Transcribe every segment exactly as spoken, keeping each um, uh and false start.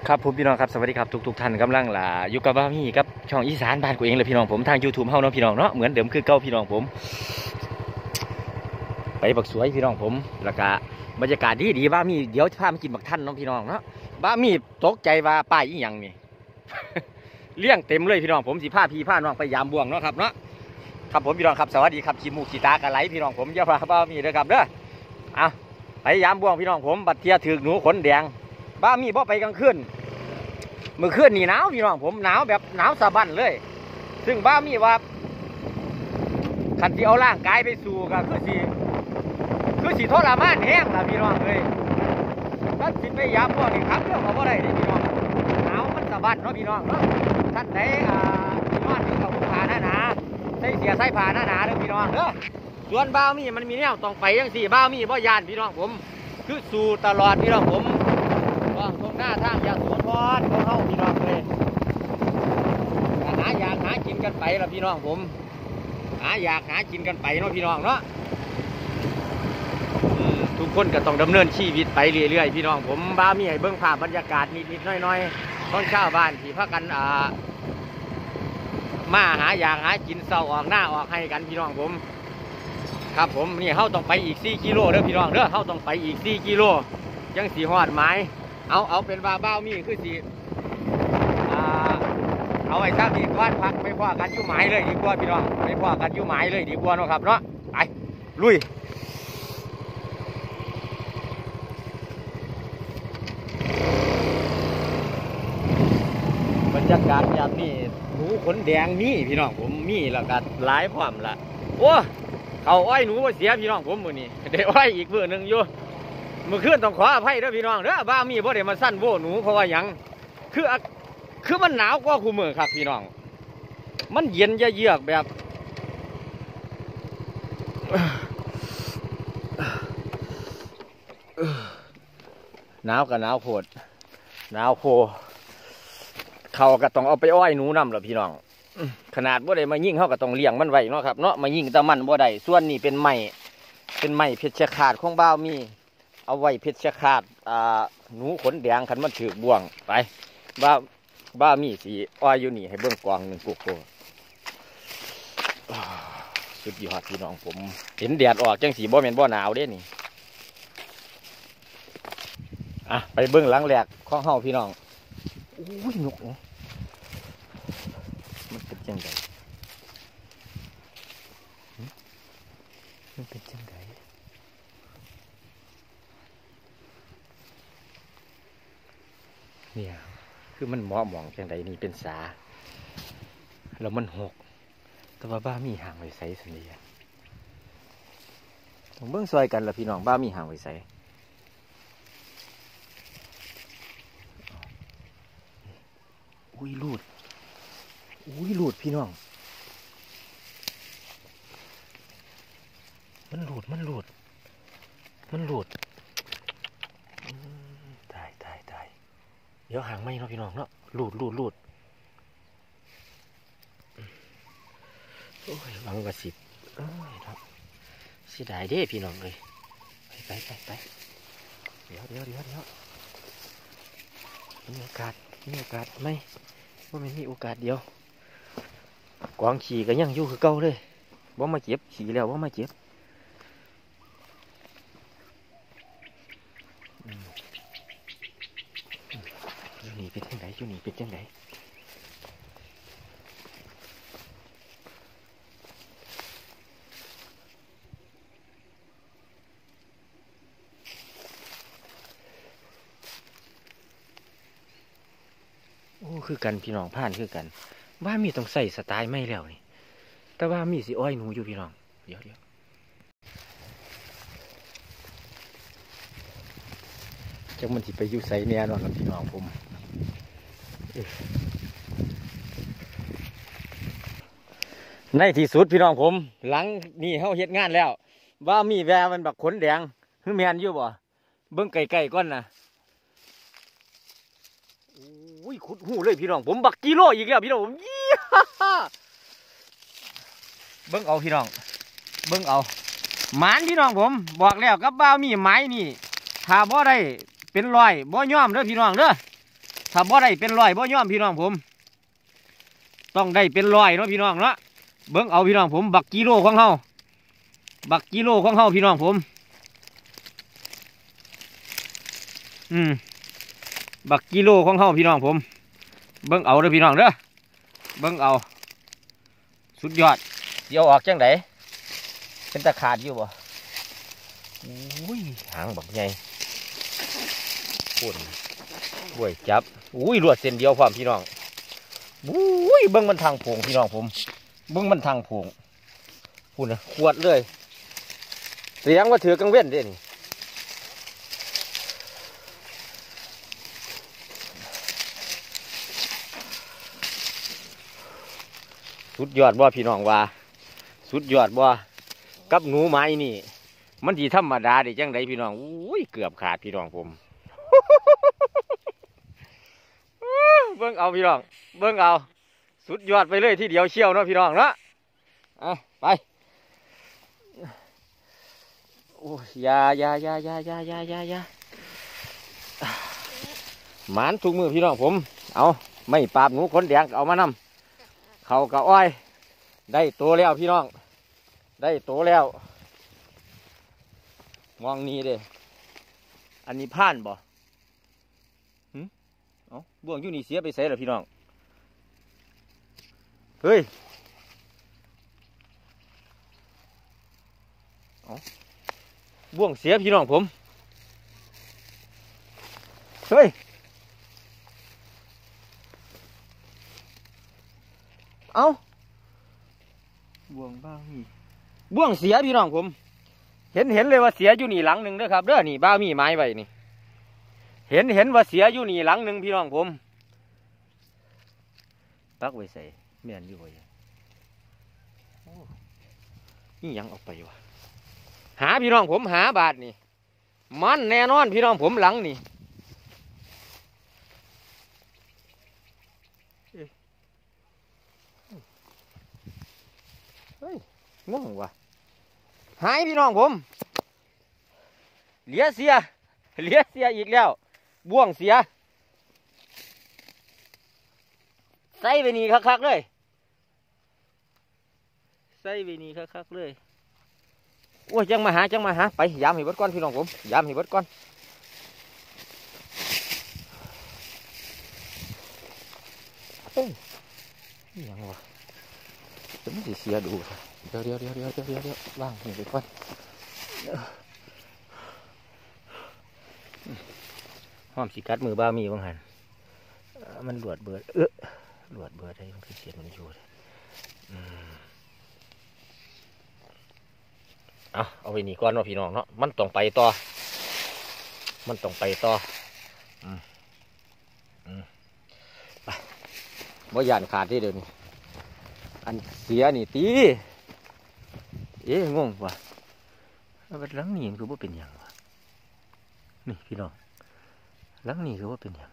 ครับผมพี่น้องครับสวัสดีครับทุกๆท่านกำลังล่ะอยู่กับบ้ามี่กับช่องอีสานบ้านกูเองเลยพี่น้องผมทาง ยูทูบ เฮาเนาะพี่น้องเนาะเหมือนเดิมคือเก่าพี่น้องผมไปบักสวยพี่น้องผมแล้วก็บรรยากาศดีดีบ้ามี่เดี๋ยวพามากินบักท่านน้องพี่น้องเนาะบ้ามี่ตกใจว่าป้ายอีหยังนี่ เลี้ยงเต็มเลยพี่น้องผมสิพาพี่พาน้องไปยามบ่วงเนาะครับเนาะครับผมพี่น้องครับสวัสดีครับขี้มูกขี้ตากระไหลพี่น้องผมอย่าพาบ้ามี่เด้อครับเด้ออ่ะไปยามบ่วงพี่น้องผมบัดเทียถือหนูขนแดงบ้ามี่บ่ไปกลางคืนเมื่อคืนนี่หนาวพี่น้องผมหนาวแบบหนาวสะบั้นเลยซึ่งบ้ามีว่าขันที่เอาร่างกายไปสู่ก็คือสีคือสีทรมานแห้งนะพี่น้องเลยท่านสิไปยามพวกนี้ครับเรื่องของอะไรนี่พี่น้องหนาวมันสะบั้นเนาะพี่น้องเนาะท่านไหนอ่าพี่น้องที่เขาผ่าหน้าหนาใส่เสียใส่ผ่าหน้าหนาเด้อพี่น้องเด้อส่วนบ้ามีมันมีแนวต้องไปยังสี่บ้ามีบ่ยานพี่น้องผมคือสู่ตลอดพี่น้องผมตรงหน้าทางอยากสวนพอดของเขาพี่น้องเลยหาอยากหากินกันไปละพี่น้องผมหาอยากหากินกันไปเนาะพี่น้องเนาะทุกคนก็ต้องดำเนินชีวิตไปเรื่อยๆพี่น้องผมบ้ามีให้เบื้องภาพบรรยากาศนิดๆน้อยๆของชาวบ้านที่พักกันอ่ามาหาอยากหากินเศร้าออกหน้าออกให้กันพี่น้องผมครับผมนี่เขาต้องไปอีกสี่กิโลเด้อพี่น้องเด้อเขาต้องไปอีกสี่กิโลยังสีหอดไม้เอาเอาเป็นว่าบ้ามีคือสิอ่าเอาไว้ตั้งดีกว่าพักไม่พ่อกันยุ่หมายเลยดีกว่าพี่น้องไม่พ่อกันยุ่หมายเลยดีกว่าเนาะครับเนาะไปลุยบรรยากาศแบบนี้หนูขนแดงมีพี่น้องผมมีแล้วก็หลายพร้อมละโอ้เขาอ้อยหนูมาเสียพี่น้องผมมือนี้เดี๋ยวอ้อยอีกเพื่อหนึ่งอยู่เมื่อคืนต้องขออภัยด้วยพี่น้องเด้อบ้ามีบ่ได้มาสั้นโว่หนูเพราะว่ายังคือคือมันหนาวกว่าคู่มือครับพี่น้องมันเย็นเยือกแบบหนาวกับหนาวโพดหนาวโพเขาก็ต้องเอาไปอ้อยหนูนำหรอพี่น้องขนาดบ่ได้มายิ่งเขาก็ต้องเลี้ยงมันไว้เนาะครับเนาะมายิ่งแต่มันบ่ได้ส่วนนี้เป็นไม้เป็นไม้เพชรขาดของบ้ามีเอาไว้เพชรขาดอ่าหนูขนแดงขันมันถือบ่วงไปบ้าบ้ามีสีอ้อยอยู่นี่ให้เบื้องกวางหนึ่งกุกโกสุดยอดพี่น้องผมเห็นแดดออกจังสีบ่แม่นบ่หนาวเด้นี่อ่ะไปเบื้องหลังแหลกข้องเฮาพี่น้องโอ้ยนกเนี่ยมันเป็นจังไงมันเป็นจังไงเนี่ยคือมันเหมาะหมองจังใดนี่เป็นสาแล้วมันหกแต่ว่าบ้ามีห่างไว้ใส่สันเดียผมเบื้องซอยกันละพี่น้องบ้ามีห่างไว้ใส่อุ้ยลูดอุ้ยลูดพี่น้องมันลูดมันลูดมันลูดตายตายตายเดี๋ยวห่างไม่เนาะพี่น้องเนาะลูดลูดลูดโอ้ยบังกระสิบโอ้ยครับเสียดายเด้พี่น้องเลยไปไปไปไปเดี๋ยวเดี๋ยวเดี๋ยวเดี๋ยวมีโอกาสมีโอกาสไหมว่ามันมีโอกาสเดียวกวางขี่ก็ยังอยู่คือเก่าเลยว่ามาเจ็บขี่แล้วว่ามาเจ็บอยู่นี่เป็นจังไงอยู่นี่เป็นจังไงโอ้คือกันพี่น้องผ่านคือกันว่ามีต้องใส่สไตล์ไม่แล้วนี่แต่ว่ามีสิอ้อยหนูอยู่พี่น้องเดี๋ยวเดี๋ยวจังมันสิไปอยู่ใส่เนี่ยนอนกับพี่น้องผมในที่สุดพี่น้องผมหลังนี่เขาเฮ็ดงานแล้วว่ามีแววมันแบบขนแดงคือแมนอยู่บ่เบิ้งไก่ๆก้อนนะอุ้ยขุดหูเลยพี่น้องผมบักกิโลอีกแล้วพี่น้องผมยี่ห้าเบิ้งเอาพี่น้องเบิ้งเอาหมานพี่น้องผมบอกแล้วกับบ้ามีไม้นี่ถ้าบ่ได้เป็นรอยบ่ย่อมเด้อพี่น้องเด้อถ้าบ่ได้เป็นร้อยบ่ยอมพี่น้องผมต้องได้เป็นร้อยเนาะพี่น้องเนาะเบิ้งเอาพี่น้องผมบักกิโลของเฮาบักกิโลของเฮาพี่น้องผมอืมบักกิโลของเฮาพี่น้องผมเบิ้งเอาเด้อพี่น้องเด้อเบิ้งเอาสุดยอดเดี๋ยวออกจังไดเป็นตะขาดอยู่บ่อุ้ยหางบักใหญ่ปุ่นบ้วยจับอุ้ยลวดเส้นเดียวพร้อมพี่น้องอุ้ยเบิ้งมันทางโผงพี่น้องผมเบิ้งมันทางโผงปุ่นนะขวดเลยเสียงว่าถือกังเว้นเด้นี่สุดยอดบ่พี่น้องว่าสุดยอดบ่กับหนูไม้นี่มันดีธรรมดาดิจังไดพี่น้องอุ้ยเกือบขาดพี่น้องผมเบิ่งเอาพี่น้องเบิ่งเอาสุดยอดไปเลยที่เดียวเชี่ยวเนาะพี่น้องเนาะอ่ะไปโอ้ยยายายายายายายายาหมานทุกมือพี่น้องผมเอาไม่ปราบหนูขนแดงเอามานำเขากะอ้อยได้โตแล้วพี่น้องได้โตแล้วมองนี้เด้อันนี้ผ่านบ่หืมเอาบ่วงอยู่นี่เสียไปใส่เหรอพี่น้องเฮ้ยเอาบ่วงเสียพี่น้องผมเฮ้ยเอาบ่วงบ้ามีบ่วงเสียพี่น้องผมเห็นเห็นเลยว่าเสียอยู่นี่หลังหนึ่งเด้อครับเด้อนี่บ้ามีไม้ไว้นี่เห็นเห็นว่าเสียอยู่นี่หลังหนึ่งพี่น้องผมปักไว้ใส่เมียนอยู่ไว้นี่ยังออกไปวะหาพี่น้องผมหาบาทนี่มันแน่นอนพี่น้องผมหลังนี่เฮ้ยงงวะหายพี่น้องผมเหลียเสียเหลียเสียอีกแล้วบ่วงเสียใส่ไปนี่คักๆเลยใส่ไปนี่คักๆเลยโอ้ยจังมาหาจังมาหาไปยามให้เบิดก้อนพี่น้องผมยามให้เบิดก้อนเฮ้ยนี่ยังวะจะไม่เสียดูเดี๋ยวเดี๋ยวเดี๋ยวเดี๋ยวเดี๋ยวเดี๋ยวเดี๋ยวว่างนี่ไปก่อนห้อมสีกัดมือบ้ามีบางหันมันหลวดเบิดเออหลวดเบิดได้มันคือเสียดมันอยู่เอาเอาไปนี่ก่อนเนาะพี่น้องเนาะมันต้องไปต่อมันต้องไปต่ออืมอืมไปบ่ยานขาดที่เดี๋ยวนี้อันเสียนี่ตีเอ๊ะงงว่ะแล้วหลังนี่คือว่าเป็นอย่างวะนี่พี่น้องหลังนี่คือว่าเป็นอย่าง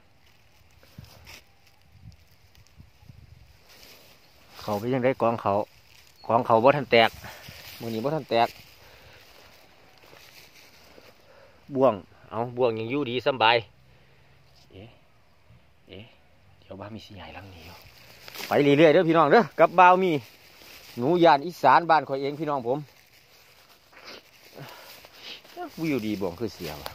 เขาไปยังได้กองเขากองเขาบ่ทันแตกมือนี้บ่ทันแตกบ่วงเอาบ่วงยังอยู่ดีสบายเอ๊ะเอ๊ะเดี๋ยวบ้ามีสีใหญ่หลังนี้อยู่ไปเรื่อยๆเด้อพี่น้องเด้อกับบ่าวมีหนูยานอีสานบ้านข่อยเองพี่น้องผมวิวดีบ่วงคือเสียว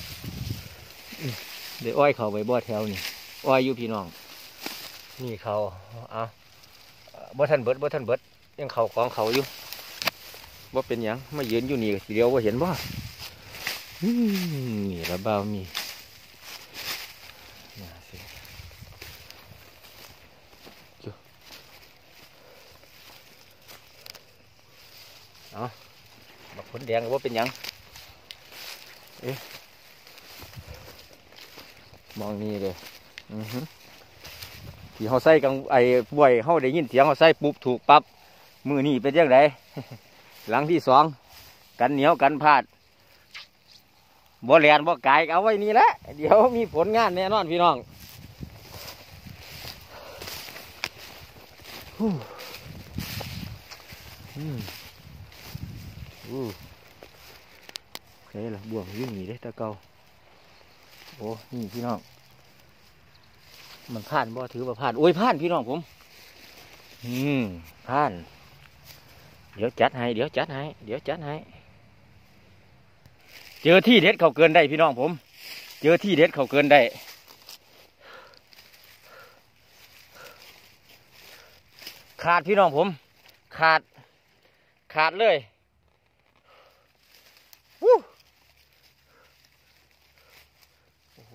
เดี๋ยวอ้อยเขาไปบ่อแถวนี่อ้อยอยู่พี่น้องนี่เขาเอาบ่ทันเบิดบ่ทันเบิดยังเขาของเขาอยู่บ่เป็นหยังมายืนอยู่นี่เดียวว่าเห็นบ่นี่ระบ่าวมีเอาบักขนแดงว่าเป็นหยังเอ๊ะมองนี่เลยอือฮึที่เขาใส่กังไอ้บ่อยเขาได้ยินเสียงเขาใส่ปุ๊บถูกปั๊บมือนี่เป็นยังไงหลังที่สองกันเหนียวกันพลาดบ่แลนบ่ไก่เอาไว้นี่แหละเดี๋ยวมีผลงานแน่นอนพี่น้องอืมอู้ใช่ละบ่วงยิ่งหนีได้ตะเกาโอ้นี่พี่น้องมันผ่านบ่ถือว่าผ่านโอ้ยผ่านพี่น้องผมอืมผ่านเดี๋ยวจัดให้เดี๋ยวจัดให้เดี๋ยวจัดให้เจอที่เด็ดเขาเกินได้พี่น้องผมเจอที่เด็ดเขาเกินได้ขาดพี่น้องผมขาดขาดเลยวู้โอ้โห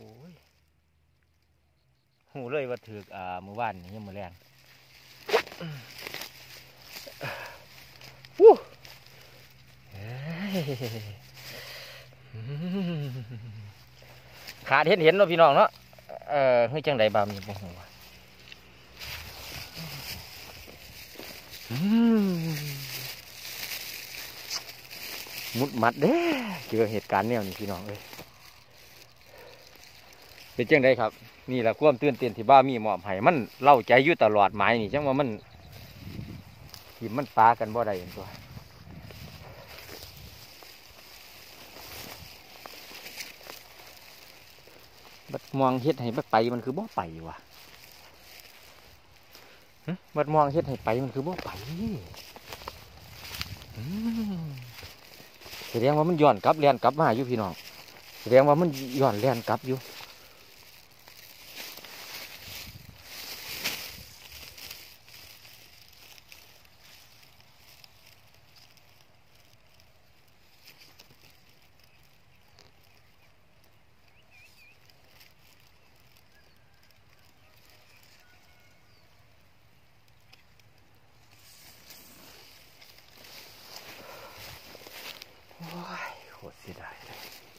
หูเลยว่าถืออ่ามือว่านนี่ยังมือแรงวู้ขาดเห็นเห็นเนาะพี่น้องเนาะเออเฮ้ยจังไดบามีบ่หัวมุดมัดเด้เจอเหตุการณ์แนวนี้พี่น้องเอ้ยเป็นจังไดครับนี่แหละความตื่นเต้นที่บ้ามีหมอบให้มันเล่าใจอยู่ตลอดหมายนี่จังว่ามันหิมมันปลากันบ่ได้อย่างตัวบัดมองเฮ็ดให้บัดไปมันคือบ่ไปวะบัดมองเฮ็ดให้ไปมันคือบ่ไปแสดงว่ามันย้อนกลับเลียนกลับมาอยู่พี่น้องแสดงว่ามันย้อนเลียนกลับอยู่โคตรเสียดายเลย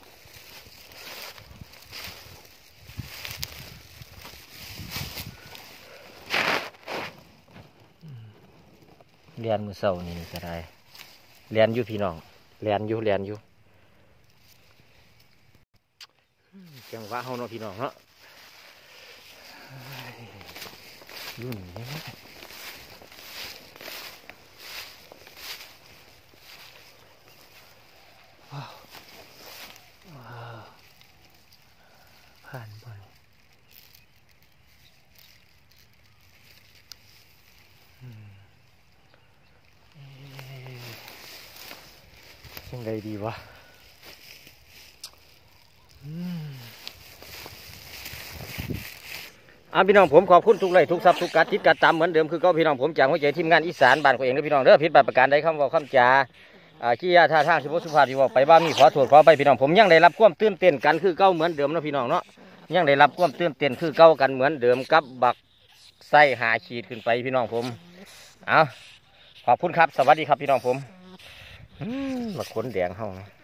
เรียนมือเสาร์นี่ก็ได้เรียนอยู่พี่น้องเรียนอยู่เรียนอยู่จังหวะเฮาเนาะพี่น้องเนาะยุ่นเนี่ยว้าวว้าวผ่านบอลยังไงดีวะอ่าพี่น้องผมขอบคุณทุกไลค์ทุกซับทุกการติดการตามเหมือนเดิมคือก็พี่น้องผมจากหัวใจทีมงานอีสานบ้านของเองนะพี่น้องเด้อผิดบาปประการใดคำว่าคำจาอ่าขี้ยาท่าทางสิบสุภาพที่ว่าไปบ้ามีขอโทษขอไปพี่น้องผมยังได้รับความตื่นเต้นกันคือเก่าเหมือนเดิมนะพี่น้องเนาะยังได้รับความตื่นเต้นคือเก่ากันเหมือนเดิมกับบักไส้หาขีดขึ้นไปพี่น้องผมเอาขอบคุณครับสวัสดีครับพี่น้องผมบักขนแดงเฮานะ